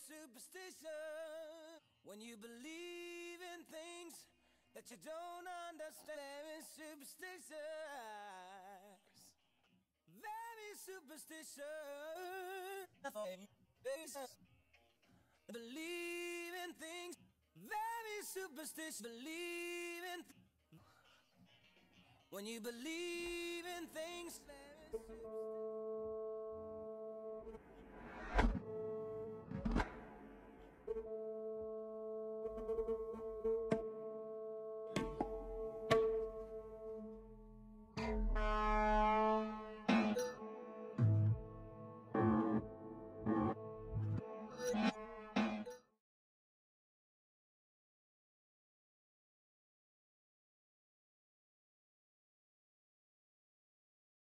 superstition. When you believe in things that you don't understand, there is superstition. Very superstitious. Believe in things. Very superstitious. Believe in. When you believe in things. Very superstitious.